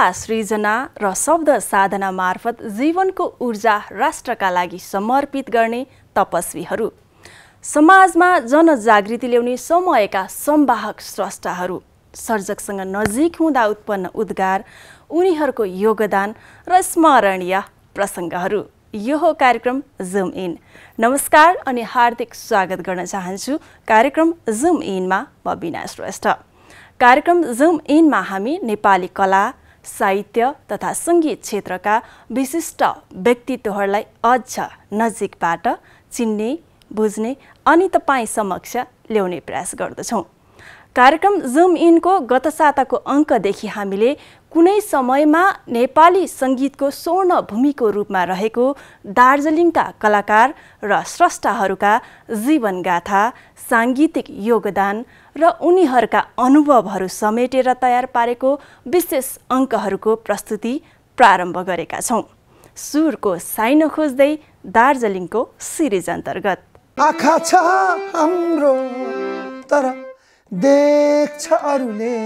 सृजना र शब्द साधना मार्फत जीवनको ऊर्जा राष्ट्रका लागि समर्पित गर्ने तपस्वीहरू, समाजमा जनजागृति ल्याउने समयका संवाहक स्रष्टाहरू, सर्जकसँग नजिक हुँदा उत्पन्न उद्गार, उनीहरूको योगदान र स्मरणीय प्रसङ्गहरू। यो हो कार्यक्रम जुम इन। नमस्कार अनि हार्दिक स्वागत गर्न चाहन्छु कार्यक्रम जुम इनमा म बिना श्रेष्ठ। कार्यक्रम जुम इनमा हामी नेपाली कला, साहित्य तथा सङ्गीत क्षेत्रका विशिष्ट व्यक्तित्वहरूलाई अझ नजिकबाट चिन्ने, बुझ्ने अनि तपाईँ समक्ष ल्याउने प्रयास गर्दछौँ। कार्यक्रम जुम इनको गत साताको अङ्कदेखि हामीले कुनै समयमा नेपाली सङ्गीतको स्वर्ण भूमिको रूपमा रहेको दार्जिलिङका कलाकार र स्रष्टाहरूका जीवनगाथा, साङ्गीतिक योगदान र उनीहरूका अनुभवहरू समेटेर तयार पारेको विशेष अङ्कहरूको प्रस्तुति प्रारम्भ गरेका छौँ। सुरको साइनो खोज्दै दार्जिलिङको सिरिज अन्तर्गत। आँखा छ हाम्रो तर देख्छ अरूले,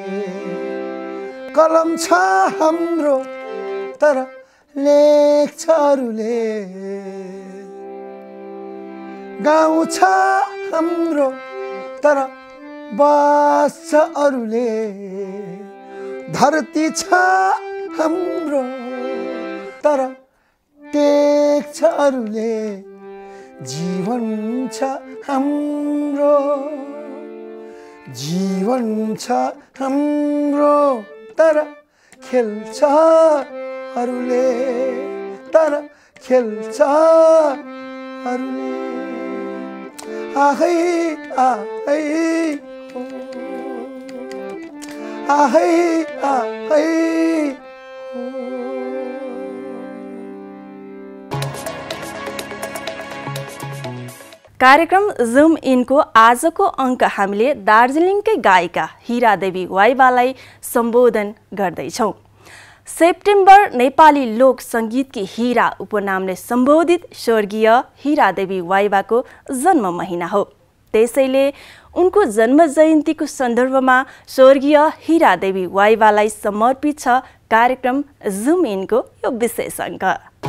कलम छ हाम्रो तर लेख्छ अरूले, गाउँ छ हाम्रो तर बस्छ अरूले, धरती छ हाम्रो तर टेक्छ अरूले, जीवन छ हाम्रो, जीवन छ हाम्रो तर खेल्छ अरूले, तर खेल्छ अरूले। आहै आहै आहै आहै। कार्यक्रम जुम इनको आजको अङ्क हामीले दार्जिलिङकै गायिका हिरादेवी वाइबालाई सम्बोधन गर्दैछौँ। सेप्टेम्बर नेपाली लोक सङ्गीतकी हिरा उपनामले सम्बोधित स्वर्गीय हिरादेवी वाइबाको जन्म महिना हो। त्यसैले उनको जन्म जयन्तीको सन्दर्भमा स्वर्गीय हिरादेवी वाइबालाई समर्पित छ कार्यक्रम जुम इनको यो विशेष अङ्क।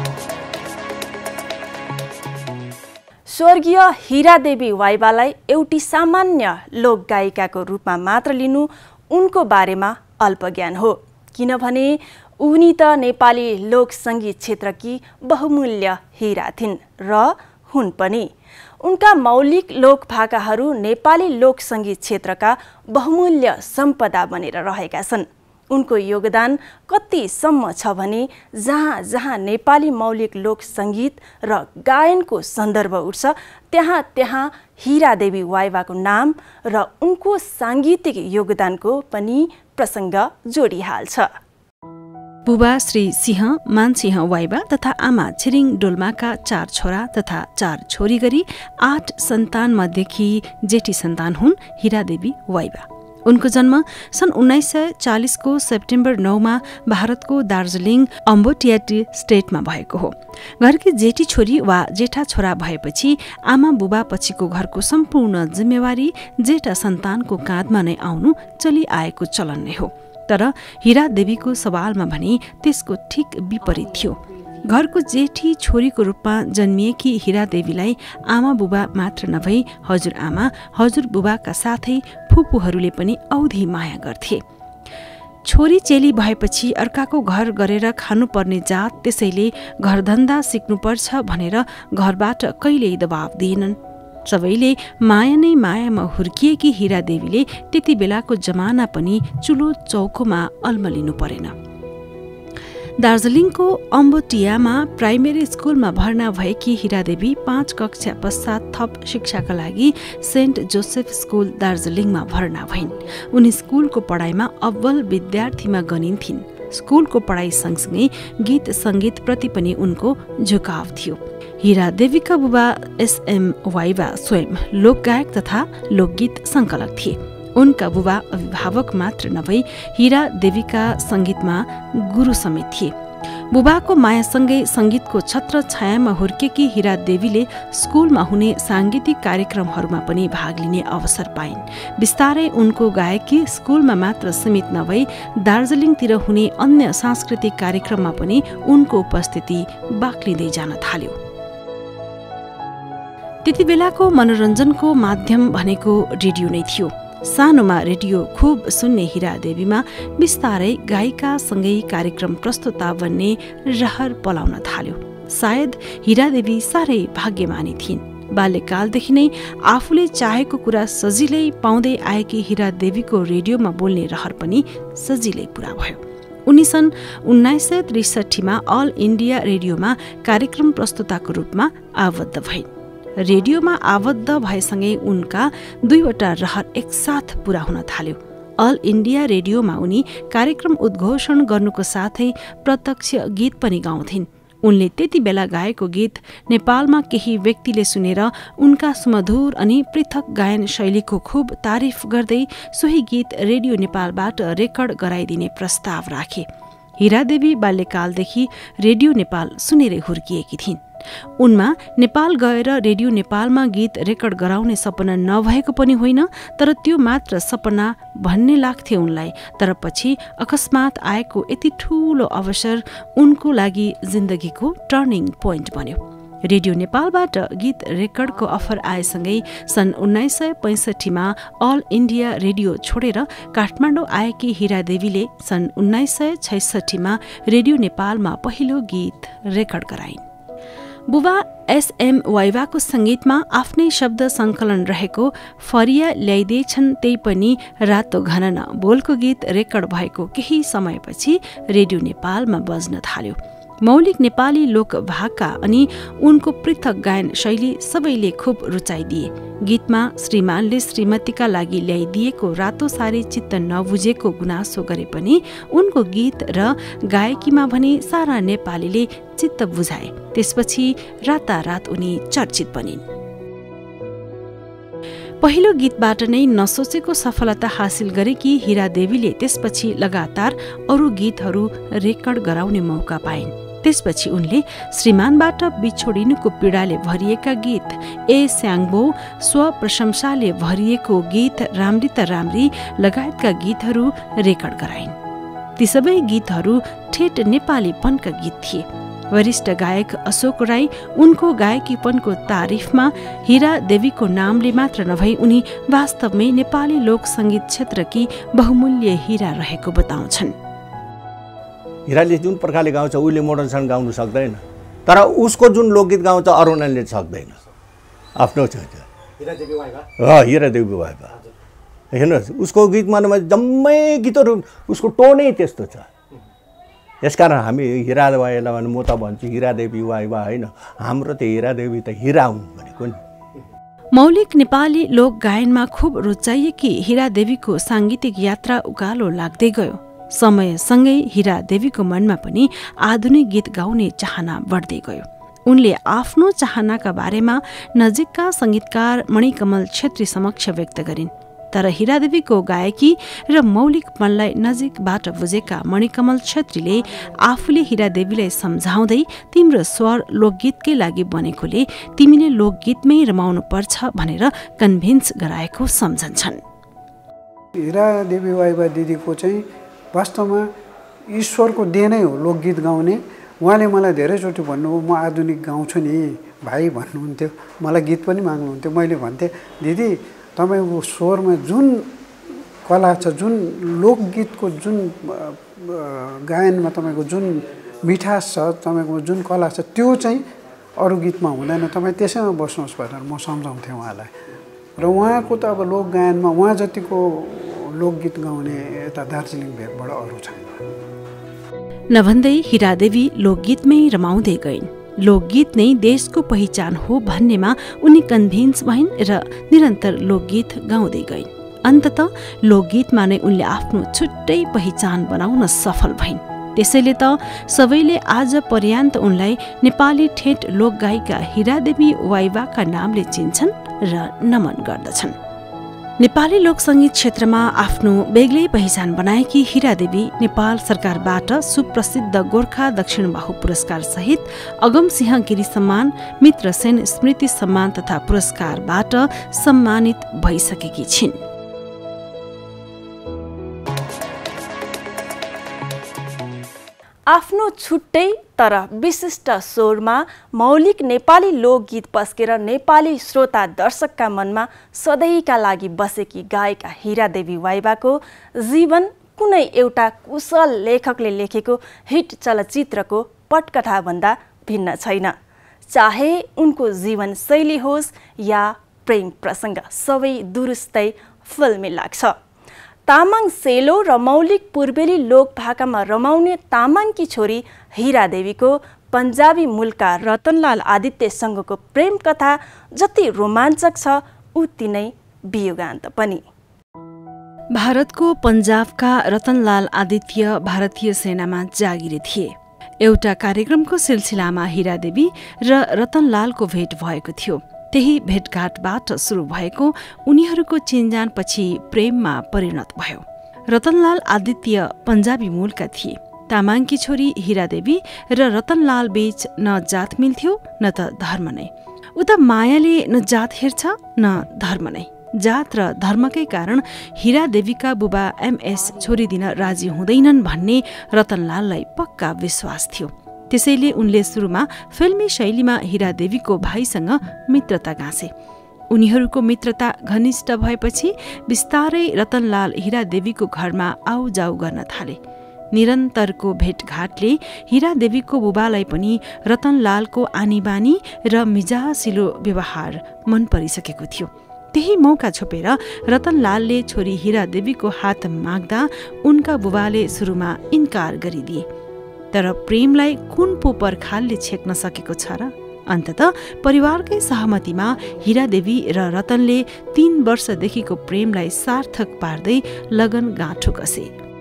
स्वर्गीय हिरादेवी वाइबालाई एउटी सामान्य लोकगायिकाको रूपमा मात्र लिनु उनको बारेमा अल्प ज्ञान हो, किनभने उनी त नेपाली लोक सङ्गीत क्षेत्रकी बहुमूल्य हिरा थिइन् र हुन् पनि। उनका मौलिक लोक भाकाहरू नेपाली लोक सङ्गीत क्षेत्रका बहुमूल्य सम्पदा बनेर रहेका छन्। उनको योगदान कतिसम्म छ भने जहाँ जहाँ नेपाली मौलिक लोक सङ्गीत र गायनको सन्दर्भ उठ्छ त्यहाँ त्यहाँ हिरादेवी वाइबाको नाम र उनको साङ्गीतिक योगदानको पनि प्रसङ्ग जोडिहाल्छ। बुबा श्री सिंह मानसिंह वाइबा तथा आमा छिरिङ डोल्माका 4 छोरा तथा 4 छोरी गरी 8 सन्तान मध्येकी जेठी सन्तान हुन् हिरादेवी वाइबा। उनको जन्म सन् 1940 को सेप्टेम्बर 9 मा भारतको दार्जिलिङ अम्बोटियाटी स्टेटमा भएको हो। घरकी जेठी छोरी वा जेठा छोरा भएपछि आमा बुबा पछिको घरको सम्पूर्ण जिम्मेवारी जेठा सन्तानको काँधमा नै आउनु चलिआएको चलन नै हो। तर हिरादेवीको सवालमा भने त्यसको ठिक विपरीत थियो। घरको जेठी छोरीको रूपमा जन्मिएकी हिरादेवीलाई आमा बुबा मात्र नभई हजुरआमा, हजुरबुबाका साथै फुपूहरूले पनि औधी माया गर्थे। छोरी चेली भएपछि अर्काको घर गरेर खानुपर्ने जात, त्यसैले घरधन्दा सिक्नुपर्छ भनेर घरबाट कहिल्यै दबाब दिएनन्। सबैले माया नै मायामा हुर्किएकी हिरादेवीले त्यति बेलाको जमाना पनि चुलो चौकोमा अल्मलिनु परेन। दार्जिलिङको अम्बोटियामा प्राइमेरी स्कुलमा भर्ना भएकी हिरादेवी 5 कक्षा पश्चात थप शिक्षाका लागि सेन्ट जोसेफ स्कुल दार्जिलिङमा भर्ना भइन्। उनी स्कुलको पढाइमा अव्वल विद्यार्थीमा गनिन्थिन्। स्कुलको पढाइ सँगसँगै गीत सङ्गीतप्रति पनि उनको झुकाव थियो। हिरादेवीका बुबा एसएम वाइबा स्वयं लोकगायक तथा लोकगीत सङ्कलक थिए। उनका बुबा अभिभावक मात्र नभई हिरादेवीका सङ्गीतमा गुरु समेत थिए। बुबाको मायासँगै सङ्गीतको छत्र छायामा हुर्केकी हिरा देवीले स्कुलमा हुने साङ्गीतिक कार्यक्रमहरूमा पनि भाग लिने अवसर पाइन्। बिस्तारै उनको गायकी स्कुलमा मात्र सीमित नभई दार्जिलिङतिर हुने अन्य सांस्कृतिक कार्यक्रममा पनि उनको उपस्थिति बाक्लिँदै जान थाल्यो। त्यति बेलाको मनोरञ्जनको माध्यम भनेको रेडियो नै थियो। सानोमा रेडियो खूब सुन्ने हिरा देवीमा बिस्तारै गायिकासँगै कार्यक्रम प्रस्तुता बन्ने रहर पलाउन थाल्यो। सायद हिरा देवी साह्रै भाग्यमानी थिइन्। बाल्यकालदेखि नै आफूले चाहेको कुरा सजिलै पाउँदै आएकी हिरा देवीको रेडियोमा बोल्ने रहर पनि सजिलै पूरा भयो। उनी सन् 1963 अल इन्डिया रेडियोमा कार्यक्रम प्रस्तुताको रूपमा आबद्ध भइन्। रेडियोमा आबद्ध भएसँगै उनका 2वटा रहर एकसाथ पूरा हुन थाल्यो। अल इन्डिया रेडियोमा उनी कार्यक्रम उद्घोषण गर्नुको साथै प्रत्यक्ष गीत पनि गाउँथिन्। उनले त्यति बेला गाएको गीत नेपालमा केही व्यक्तिले सुनेर उनका सुमधुर अनि पृथक गायन शैलीको खूब तारिफ गर्दै सोही गीत रेडियो नेपालबाट रेकर्ड गराइदिने प्रस्ताव राखे। हिरा देवी बाल्यकालदेखि रेडियो नेपाल सुनेरै हुर्किएकी थिइन्। उनमा नेपाल गएर रेडियो नेपालमा गीत रेकर्ड गराउने सपना नभएको पनि होइन, तर त्यो मात्र सपना भन्ने लाग्थ्यो उनलाई। तर पछि अकस्मात आएको यति ठूलो अवसर उनको लागि जिन्दगीको टर्निङ पोइन्ट बन्यो। रेडियो नेपालबाट गीत रेकर्डको अफर आएसँगै सन् 1965 अल इन्डिया रेडियो छोडेर काठमाडौँ आएकी हिरा देवीले सन् 1966 रेडियो नेपालमा पहिलो गीत रेकर्ड गराइन्। बुबा एसएम वाइवाको सङ्गीतमा आफ्नै शब्द सङ्कलन रहेको फरिया ल्याइदिएछन् त्यही पनि रातो घनन बोलको गीत रेकर्ड भएको केही समयपछि रेडियो नेपालमा बज्न थाल्यो। मौलिक नेपाली लोकभाका अनि उनको पृथक गायन शैली सबैले खूब रुचाइदिए। गीतमा श्रीमानले श्रीमतीका लागि ल्याइदिएको रातो सारी चित्त नबुझेको गुनासो गरे पनि उनको गीत र गायकीमा भने सारा नेपालीले चित्त बुझाए। त्यसपछि रातारात उनी चर्चित बनिन्। पहिलो गीतबाट नै नसोचेको सफलता हासिल गरेकी हिरा देवीले त्यसपछि लगातार अरू गीतहरू रेकर्ड गराउने मौका पाइन्। त्यसपछि उनले श्रीमानबाट बिछोडिनुको पीडाले भरिएका गीत, ए स्याङ्बो, स्वप्रशंसाले भरिएको गीत, राम्री त राम्री लगायतका गीतहरू रेकर्ड गराइन्। ती सबै गीतहरू ठेट नेपालीपनका गीत थिए। वरिष्ठ गायक अशोक राई उनको गायकीपनको तारिफमा हिरा देवीको नामले मात्र नभई उनी वास्तवमै नेपाली लोक सङ्गीत क्षेत्रकी बहुमूल्य हिरा रहेको बताउँछन्। हिराले जुन प्रकारले गाउँछ उसले मोडर्न सङ गाउनु सक्दैन, तर उसको जुन लोकगीत गाउँछ अरूले सक्दैन। आफ्नो छ हिरा देवी वाइवा हेर्नुहोस्, उसको गीतमा जम्मै गीतहरू उसको टोनै त्यस्तो छ। यसकारण हामी हिरा वाइला भने म त भन्छु हिरा देवी वाइवा होइन, हाम्रो त हिरा देवी त हिरा हुन् भनेको नि। मौलिक नेपाली लोक गायनमा खूब रुचाइएकी हिरा देवीको साङ्गीतिक यात्रा उकालो लाग्दै गयो। समयसँगै हिरा देवीको मनमा पनि आधुनिक गीत गाउने चाहना बढ्दै गयो। उनले आफ्नो चाहनाका बारेमा नजिकका सङ्गीतकार मणिकमल छेत्री समक्ष व्यक्त गरिन्। तर हिरा देवीको गायकी र मौलिकपनलाई नजिकबाट बुझेका मणिकमल छेत्रीले आफूले हिरा देवीलाई सम्झाउँदै तिम्रो स्वर लोकगीतकै लागि बनेकोले तिमीले लोकगीतमै रमाउनु पर्छ भनेर कन्भिन्स गराएको सम्झन्छन्। हिरा देवी वाइवा दिदीको चाहिँ वास्तवमा ईश्वरको देनै हो लोकगीत गाउने। उहाँले मलाई धेरैचोटि भन्नुभयो म आधुनिक गाउँछु नि भाइ भन्नुहुन्थ्यो, मलाई गीत पनि माग्नुहुन्थ्यो। मैले भन्थेँ दिदी तपाईँको स्वरमा जुन कला छ, जुन लोकगीतको जुन गायनमा तपाईँको जुन मिठास छ, तपाईँको जुन कला छ त्यो चाहिँ अरू गीतमा हुँदैन, तपाईँ त्यसैमा बस्नुहोस् भनेर म सम्झाउँथेँ उहाँलाई। र उहाँको त अब लोक गायनमा उहाँ जतिको लोकगीत गाउने यता दार्जिलिङ भेगबाट अरू छैन। नभन्दै हिरा देवी लोकगीतमै रमाउँदै गइन्। लोकगीत नै देशको पहिचान हो भन्नेमा उनी कन्भिन्स भइन् र निरन्तर लोकगीत गाउँदै गइन्। अन्ततः लोकगीतमा नै उनले आफ्नो छुट्टै पहिचान बनाउन सफल भइन्। त्यसैले त सबैले आज पर्यान्त उनलाई नेपाली ठेट लोकगायिका हिरा देवी वाइवाका नामले चिन्छन् र नमन गर्दछन्। नेपाली लोकसङ्गीत क्षेत्रमा आफ्नो बेग्लै पहिचान बनाएकी हिरादेवी नेपाल सरकारबाट सुप्रसिद्ध गोर्खा दक्षिण बाहु पुरस्कार सहित अगमसिंह गिरी सम्मान, मित्र सेन स्मृति सम्मान तथा पुरस्कारबाट सम्मानित भइसकेकी छिन्। आफ्नो छुट्टै तर विशिष्ट स्वरमा मौलिक नेपाली लोकगीत पस्केर नेपाली श्रोता दर्शकका मनमा सधैँका लागि बसेकी गायिका हिरादेवी वाइबाको जीवन कुनै एउटा कुशल लेखकले लेखेको हिट चलचित्रको पटकथाभन्दा भिन्न छैन। चाहे उनको जीवन शैली होस् या प्रेम प्रसङ्ग, सबै दुरुस्तै फिल्मी लाग्छ। तामाङ सेलो र मौलिक पूर्वेली लोक भाकामा रमाउने तामाङकी छोरी हिरादेवीको पन्जाबी मूलका रतनलाल आदित्यसँगको प्रेम कथा जति रोमाञ्चक छ उति नै वियोगान्त पनि। भारतको पन्जाबका रतनलाल आदित्य भारतीय सेनामा जागिरे थिए। एउटा कार्यक्रमको सिलसिलामा हिरादेवी र रतनलालको भेट भएको थियो। त्यही भेटघाटबाट सुरु भएको उनीहरूको चिनजानपछि प्रेममा परिणत भयो। रतनलाल आदित्य पन्जाबी मूलका थिए। तामाङकी छोरी हिरादेवी र रतनलाल बीच न जात मिल्थ्यो न त धर्म नै। उता मायाले न जात हेर्छ न धर्म नै। जात र धर्मकै कारण हिरादेवीका बुबा एमएस छोरी दिन राजी हुँदैनन् भन्ने रतनलाललाई पक्का विश्वास थियो। त्यसैले उनले सुरुमा फिल्मी शैलीमा हिरादेवीको भाइसँग मित्रता गाँसे। उनीहरूको मित्रता घनिष्ठ भएपछि बिस्तारै रतनलाल हिरादेवीको घरमा आउजाउ गर्न थाले। निरन्तरको भेटघाटले हिरादेवीको बुबालाई पनि रतनलालको आनीबानी र मिजासिलो व्यवहार मन परिसकेको थियो। त्यही मौका छोपेर रतनलालले छोरी हिरादेवीको हात माग्दा उनका बुबाले सुरुमा इन्कार गरिदिए। तर प्रेमलाई कुन पो पर्खालले छेक्न सकेको छ र? अन्ततः परिवारकै सहमतिमा हिरादेवी र रतनले 3 वर्षदेखिको प्रेमलाई सार्थक पार्दै लगन गाँठो कसे।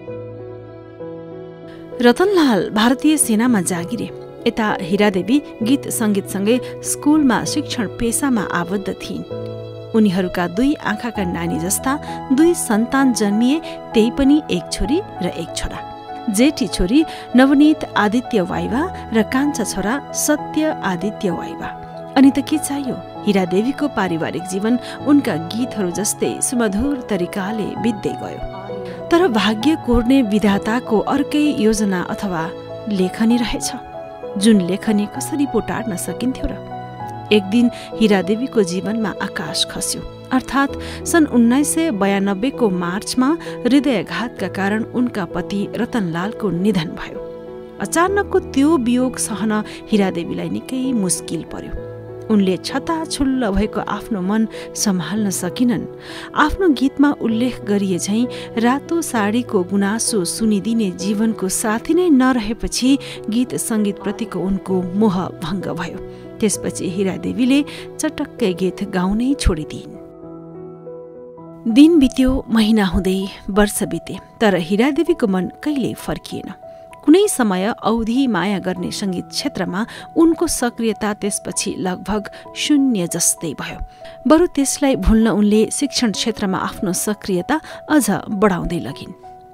रतनलाल भारतीय सेनामा जागिरे। यता हिरादेवी गीत सङ्गीतसँगै स्कुलमा शिक्षण पेसामा आबद्ध थिइन्। उनीहरूका 2 आँखाका नानी जस्ता 2 सन्तान जन्मिए, त्यही पनि एक छोरी र एक छोरा। जेठी छोरी नवनीत आदित्य वाइबा र कान्छा छोरा सत्य आदित्य वाइबा। अनि त के चाहियो? हिरादेवीको पारिवारिक जीवन उनका गीतहरू जस्तै सुमधुर तरिकाले बित्दै गयो। तर भाग्य कोर्ने विधाताको अर्कै योजना अथवा लेखनी रहेछ, जुन लेखनी कसरी पो टार्न सकिन्थ्यो र? एक दिन हिरादेवीको जीवनमा आकाश खस्यो। अर्थात् सन् 1992 को मार्चमा हृदयघातका कारण उनका पति रतनलालको निधन भयो। अचानकको त्यो वियोग सहन हिरादेवीलाई निकै मुस्किल पर्यो। उनले छताछुल्ल भएको आफ्नो मन सम्हाल्न सकिनन्। आफ्नो गीतमा उल्लेख गरिए झैं रातो साडीको गुनासो सुनिदिने जीवनको साथी नै नरहेपछि गीत सङ्गीतप्रतिको उनको मोह भङ्ग भयो। त्यसपछि हिरादेवीले चटक्कै गीत गाउनै छोडिदिइन्। दिन बित्यो, महिना हुँदै वर्ष बिते, तर हिरादेवीको मन कहिल्यै फर्किएन। कुनै समय औधी माया गर्ने सङ्गीत क्षेत्रमा उनको सक्रियता त्यसपछि लगभग शून्य जस्तै भयो। बरु त्यसलाई भुल्न उनले शिक्षण क्षेत्रमा आफ्नो सक्रियता अझ बढाउँदै लगिन्।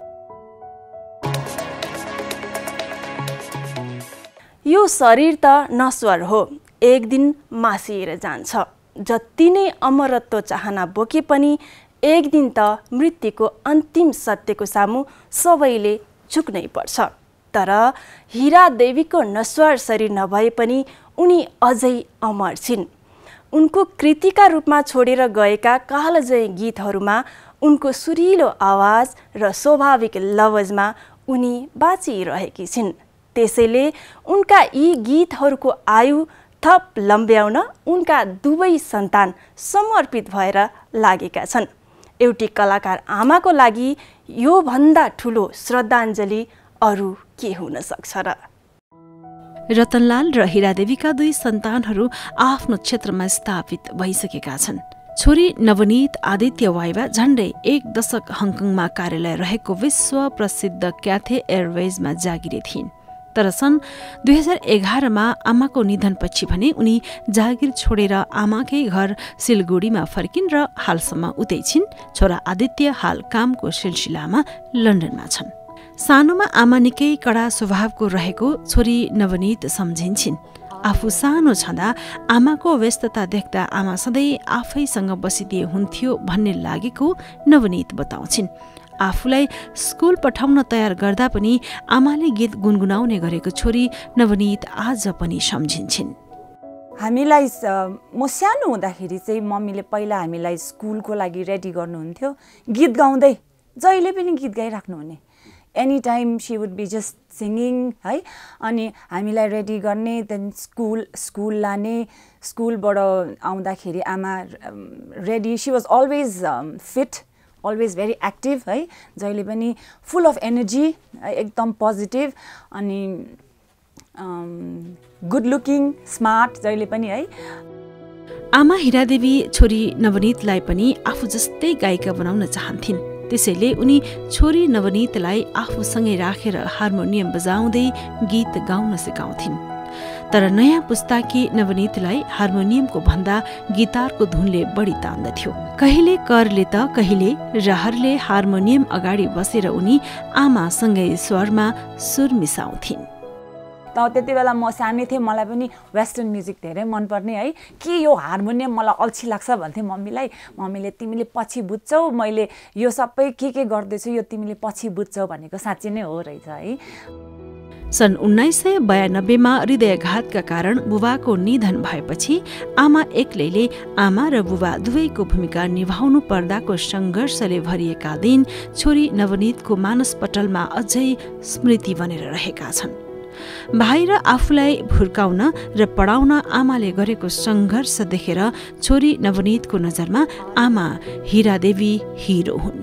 यो शरीर त नश्वर हो, एक दिन मासिएर जान्छ। जति नै अमरत्व चाहना बोके पनि एक दिन त मृत्युको अन्तिम सत्यको सामु सबैले झुक्नै पर्छ। तर हिरादेवीको नश्वर शरीर नभए पनि उनी अझै अमर छिन्। उनको कृतिका रूपमा छोडेर गएका कालजयी गीतहरूमा उनको सुरिलो आवाज र स्वाभाविक लवजमा उनी बाँचिरहेकी छिन्। त्यसैले उनका यी गीतहरूको आयु थप लम्ब्याउन उनका 2 सन्तान समर्पित भएर लागेका छन्। एउटी कलाकार आमाको लागि यो भन्दा ठुलो श्रद्धाञ्जली अरू के हुन सक्छ र? रतनलाल र हिरादेवीका 2 सन्तानहरू आफ्नो क्षेत्रमा स्थापित भइसकेका छन्। छोरी नवनीत आदित्य वाइबा झण्डै 1 दशक हङकङमा कार्यालय रहेको विश्व प्रसिद्ध क्याथे एयरवेजमा जागिरे थिइन्। तर सन् 2011मा आमाको निधनपछि भने उनी जागिर छोडेर आमाकै घर सिलगढीमा फर्किन् र हालसम्म उतै छिन्। छोरा आदित्य हाल कामको सिलसिलामा लन्डनमा छन्। सानोमा आमा निकै कडा स्वभावको रहेको छोरी नवनीत सम्झिन्छिन्। आफू सानो छँदा आमाको व्यस्तता देख्दा आमा सधैँ आफैसँग बसिदिए हुन्थ्यो भन्ने लागेको नवनीत बताउँछिन्। आफूलाई स्कुल पठाउन तयार गर्दा पनि आमाले गीत गुनगुनाउने गरेको छोरी नवनीत आज पनि सम्झिन्छिन्। हामीलाई म सानो हुँदाखेरि चाहिँ मम्मीले पहिला हामीलाई स्कुलको लागि रेडी गर्नुहुन्थ्यो, गीत गाउँदै जहिले पनि गीत गाइराख्नु हुने। Any time she would be just singing है। अनि हामीलाई रेडी गर्ने, देन स्कुल लाने, स्कुलबाट आउँदाखेरि आमा ready, she was always fit, always very active है, जहिले पनि फुल अफ एनर्जी, एकदम पोजिटिभ अनि गुड लुकिङ, स्मार्ट जहिले पनि है। आमा हिरादेवी छोरी नवनीतलाई पनि आफू जस्तै गायिका बनाउन चाहन्थिन्। त्यसैले उनी छोरी नवनीतलाई आफूसँगै राखेर हार्मोनियम बजाउँदै गीत गाउन सिकाउँथिन्। तर नयाँ पुस्ताकी नवनीतलाई हार्मोनियमको भन्दा गिटारको धुनले बढी तान्दथ्यो। कहिले करले त कहिले रहरले हार्मोनियम अगाडि बसेर उनी आमासँगै स्वरमा सुर मिसाउँथिन्। त्यति बेला म सानै थिएँ, मलाई पनि वेस्टर्न म्युजिक धेरै मनपर्ने है। के यो हार्मोनियम मलाई अल्छी लाग्छ भन्थेँ मम्मीलाई। मम्मीले तिमीले पछि बुझ्छौ, मैले यो सबै के गर्दैछु यो तिमीले पछि बुझ्छौ भनेको साँच्चै नै हो रहेछ है। सन् 1992मा हृदयाघातका कारण बुबाको निधन भएपछि आमा एक्लैले आमा र बुबा दुवैको भूमिका निभाउनु पर्दाको सङ्घर्षले भरिएका दिन छोरी नवनीतको मानसपटलमा अझै स्मृति बनेर रहेका छन्। भाइ र आफूलाई भुर्काउन र पढाउन आमाले गरेको सङ्घर्ष देखेर छोरी नवनीतको नजरमा आमा हिरादेवी हिरो हुन्।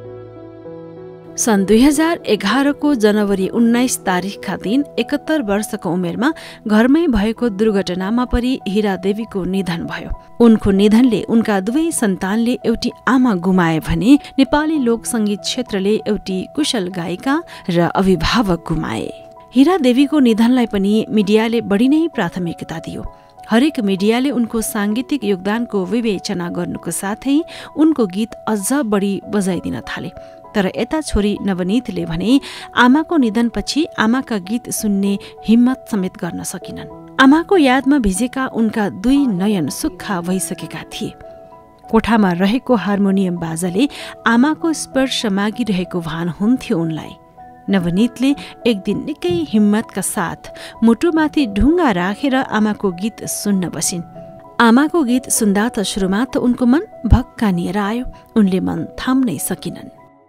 सन् 2011को जनवरी 19 तारिखका दिन 71 वर्षको उमेरमा घरमै भएको दुर्घटनामा परि हिरादेवीको निधन भयो। उनको निधनले उनका दुवै सन्तानले एउटी आमा गुमाए भने नेपाली लोकसङ्गीत क्षेत्रले एउटी कुशल गायिका र अभिभावक गुमाए। हिरादेवीको निधनलाई पनि मिडियाले बढी नै प्राथमिकता दियो। हरेक मिडियाले उनको साङ्गीतिक योगदानको विवेचना गर्नुको साथै उनको गीत अझ बढी बजाइदिन थाले। तर यता छोरी नवनीतले भने आमाको निधनपछि आमाका गीत सुन्ने हिम्मत समेत गर्न सकिनन्। आमाको यादमा भिजेका उनका दुई नयन सुक्खा भइसकेका थिए। कोठामा रहेको हार्मोनियम बाजाले आमाको स्पर्श मागिरहेको भान हुन्थ्यो उनलाई। नवनीतले एक दिन निकै हिम्मतका साथ मुटुमाथि ढुङ्गा राखेर आमाको गीत सुन्न बसिन्। आमाको गीत सुन्दा त सुरुमा त उनको मन भक्कानिएर आयो, उनले मन थाम्नै सकिनन्।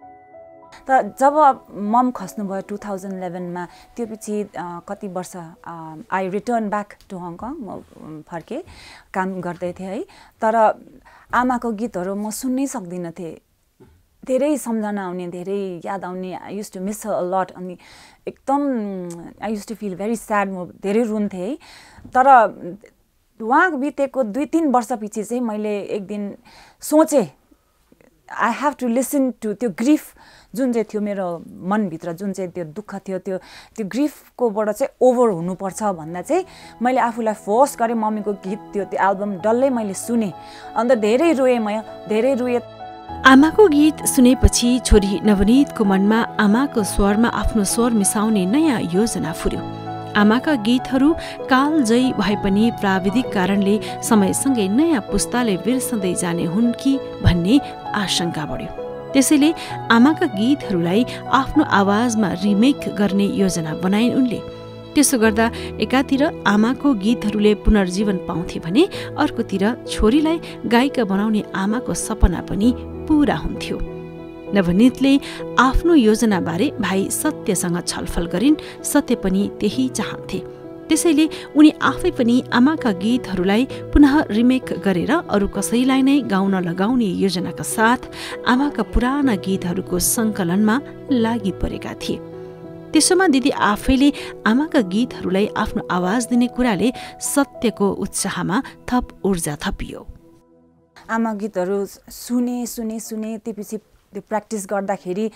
त जब मम खस्नुभयो 2011मा, त्यो पछि कति वर्ष I return back to Hong Kong, म फर्केँ, काम गर्दै थिएँ है। तर आमाको गीतहरू म सुन्नै सक्दिनँ थिएँ। धेरै सम्झना आउने, धेरै याद आउने। I use to miss her a lot. अनि एकदम I use to feel very sad, म धेरै रुन्थेँ है। तर उहाँ बितेको 2-3 वर्षपछि चाहिँ मैले एक दिन सोचेँ I have to listen to त्यो ग्रिफ जुन चाहिँ थियो मेरो मनभित्र, जुन चाहिँ त्यो दुःख थियो, त्यो ग्रिफकोबाट चाहिँ ओभर हुनुपर्छ भन्दा चाहिँ मैले आफूलाई फोर्स गरेँ। मम्मीको गीत त्यो एल्बम डल्लै मैले सुनेँ। अन्त धेरै रोएँ, म धेरै रोएँ। आमाको गीत सुनेपछि छोरी नवनीतको मनमा आमाको स्वरमा आफ्नो स्वर मिसाउने नयाँ योजना फुर्यो। आमाका गीतहरू कालजयी भए पनि प्राविधिक कारणले समयसँगै नयाँ पुस्ताले बिर्सँदै जाने हुन् कि भन्ने आशंका बढ्यो। त्यसैले आमाका गीतहरूलाई आफ्नो आवाजमा रिमेक गर्ने योजना बनाइन् उनले। त्यसो गर्दा एकातिर आमाको गीतहरूले पुनर्जीवन पाउँथे भने अर्कोतिर छोरीलाई गायिका बनाउने आमाको सपना पनि पूरा हुन्थ्यो। नवनीतले आफ्नो योजनाबारे भाइ सत्यसँग छलफल गरिन्। सत्य पनि त्यही चाहन्थे। त्यसैले उनी आफै पनि आमाका गीतहरूलाई पुनः रिमेक गरेर अरू कसैलाई नै गाउन लगाउने योजनाका साथ आमाका पुराना गीतहरूको सङ्कलनमा लागि परेका थिए। त्यसोमा दिदी आफैले आमाका गीतहरूलाई आफ्नो आवाज दिने कुराले सत्यको उत्साहमा थप ऊर्जा थपियो। आमा गीतहरू सुने, त्यसपछि त्यो प्र्याक्टिस गर्दाखेरि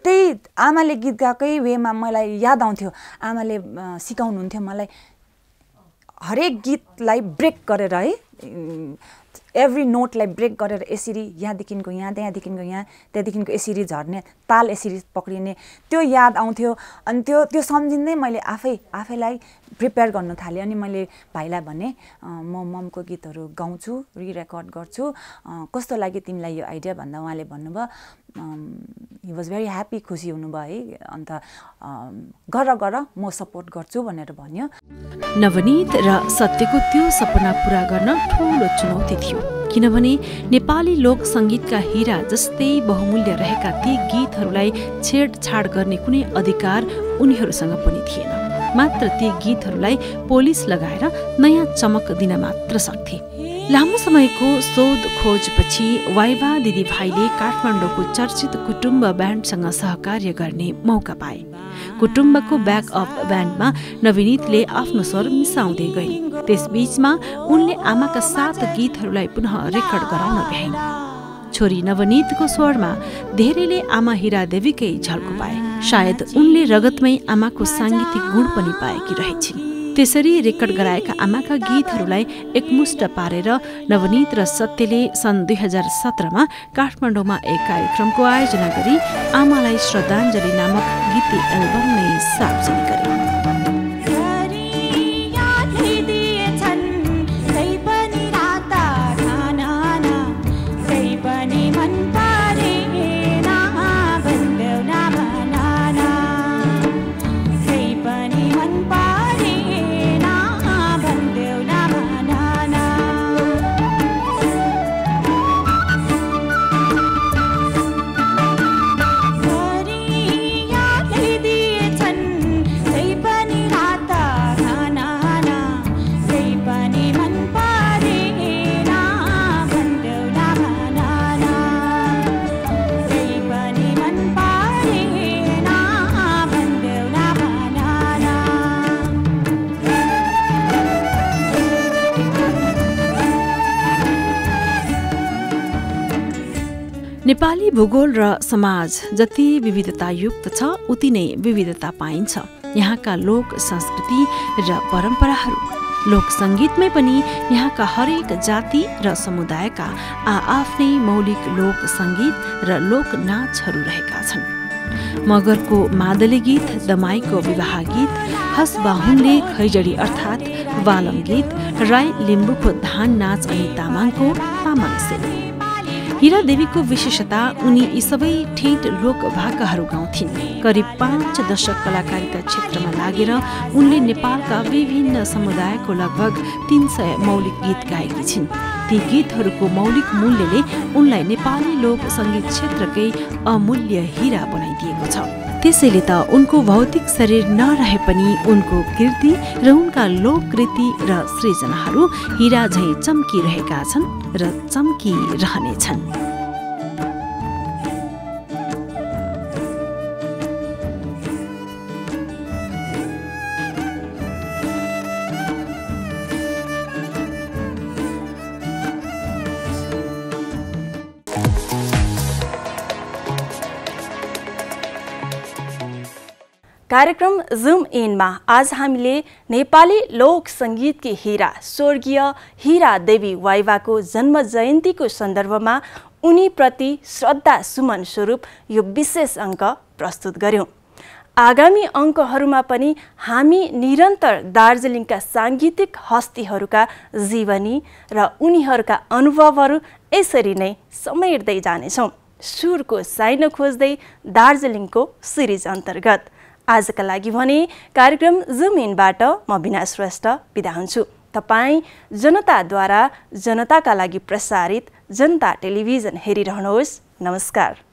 त्यही आमाले गीत गाएकै वेमा मलाई याद आउँथ्यो आमाले सिकाउनुहुन्थ्यो मलाई हरेक गीतलाई ब्रेक गरेर है एभ्री नोटलाई ब्रेक गरेर यसरी यहाँदेखिको यहाँ त्यहाँदेखिको यहाँ त्यहाँदेखिको यसरी झर्ने ताल यसरी पक्रिने त्यो याद आउँथ्यो अनि त्यो सम्झिँदै मैले आफैलाई प्रिपेयर गर्न थालेँ अनि मैले भाइलाई भने म ममको गीतहरू गाउँछु रिरेकर्ड गर्छु कस्तो लाग्यो तिमीलाई यो आइडिया भन्दा उहाँले भन्नुभयो हि वाज भेरी ह्याप्पी खुसी हुनुभयो है अन्त गर म सपोर्ट गर्छु भनेर भन्यो नवनीत र सत्यको त्यो सपना पूरा गर्न ठूलो चुनौती थियो किनभने नेपाली लोक संगीतका हीरा जस्तै बहुमूल्य रहेका ती गीतहरूलाई छेडछाड गर्ने कुनै अधिकार उनीहरूसँग पनि थिएन मात्र ती गीतहरूलाई पोलिस लगाएर नयाँ चमक दिन मात्र सक्थे लामो समयको शोध खोजपछि वाइवा दिदीभाइले काठमाडौँको चर्चित कुटुम्ब ब्यान्डसँग सहकार्य गर्ने मौका पाए कुटुम्बको ब्याकअप ब्यान्डमा नवनीतले आफ्नो स्वर मिसाउँदै गए त्यसबीचमा उनले आमाका 7 गीतहरूलाई पुनः रेकर्ड गराउन भ्याइन् छोरी नवनीतको स्वरमा धेरैले आमा हीरा देवीकै झल्को पाए सायद उनले रगतमै आमाको सांगीतिक गुण पनि पाएकी रहेछिन् त्यसरी रेकर्ड गराएका आमाका गीतहरूलाई एकमुष्ट पारेर नवनीत र सत्यले सन् 2017मा काठमाडौँमा एक कार्यक्रमको आयोजना गरी आमालाई श्रद्धाञ्जली नामक गीत एल्बम नै सार्वजनिक गरे नेपाली भूगोल र समाज जति विविधतायुक्त छ उति नै विविधता पाइन्छ यहाँका लोक संस्कृति र परम्पराहरू लोक संगीतमै पनि यहाँका हरेक जाति र समुदायका आफ्नै मौलिक लोक संगीत र लोक नाचहरू रहेका छन् मगरको मादली गीत दमाईको विवाह गीत हसबाहुनले खैजडी अर्थात् बालम गीत राई लिम्बूको धान नाच अनि तामाङको तामाङ सेली हीरा देवीको विशेषता उनी यी सबै ठेट लोक भाकाहरू गाउँथिन् करिब 5 दशक कलाकारिता क्षेत्रमा लागेर उनले नेपालका विभिन्न समुदायको लगभग 300 मौलिक गीत गाएकी छिन् ती गीतहरूको मौलिक मूल्यले उनलाई नेपाली लोक संगीत क्षेत्रकै अमूल्य हीरा बनाइदिएको छ त्यसैले त उनको भौतिक शरीर नरहे पनि उनको कृति र उनका लोककृति र सृजनाहरू हीरा झैं चम्किरहेका छन् र चम्किरहनेछन् कार्यक्रम जुम इनमा आज हामीले नेपाली लोक संगीतकी हीरा स्वर्गीय हीरा देवी वाइवाको जन्म जयन्तीको सन्दर्भमा उनीप्रति श्रद्धा सुमन स्वरूप यो विशेष अङ्क प्रस्तुत गर्यौं आगामी अङ्कहरूमा पनि हामी निरन्तर दार्जिलिङका सांगीतिक हस्तीहरूका जीवनी र उनीहरूका अनुभवहरू यसरी नै समेट्दै जानेछौं सुरको साइनो खोज्दै दार्जिलिङको सिरिज अन्तर्गत आजका लागि भने कार्यक्रम जुम इनबाट म बिना श्रेष्ठ बिदा हुन्छु तपाई जनताद्वारा जनताका लागि प्रसारित जनता टेलिभिजन हेरिरहनुहोस् नमस्कार